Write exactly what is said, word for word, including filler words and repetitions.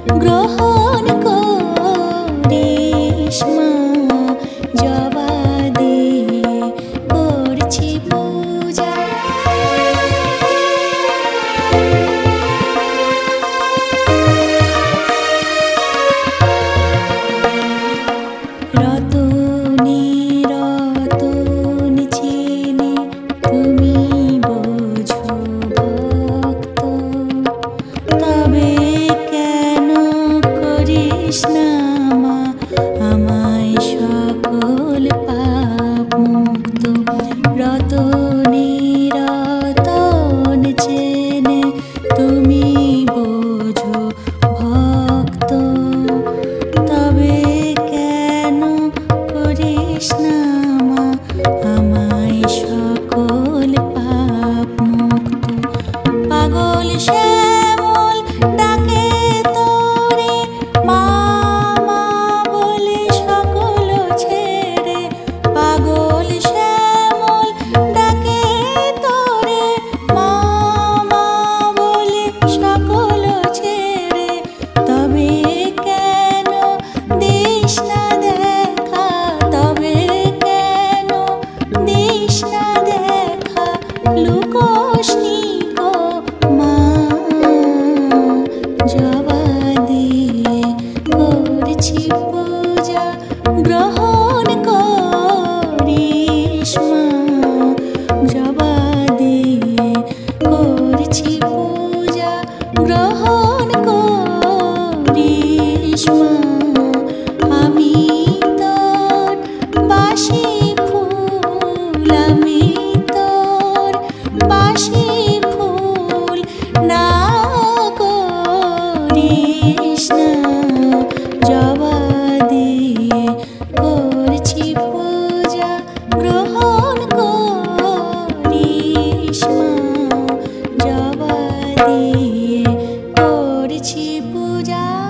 গ্রহণ করিস মা জবা দিয়ে করছি পূজা। রতনে রতন চেনে তুমি বোঝো ভক্ত, তবে কেন করিস না মা আমায় সকল পাপ মুক্ত। রতনে রতন চেনে তুমি বোঝো ভক্ত, তবে কেন করিস না মা আমায় সকল পাপ মুক্ত। পাগল শ্যামল ডাকে তোরে মা মা বলে সকল ছেড়ে, পাগল শ্যামল ডাকে তোরে মা মা বলে সকল ছেড়ে, তবে কেন দিস না দেখা, তবে কেন দিস না দেখা, লুকোসনি গো মা জবা দিয়ে করছি পূজা। গ্রহণ করিস মা জবা দিয়ে করছি পূজা। গ্রহণ করিস মা আমি তোর বাসি ফুল, আমি তোর বাসি ফুল, না করিস না জবা দিয়ে করছি পূজা। গ্রহণ করিস মা জবা দিয়ে করছি পূজা।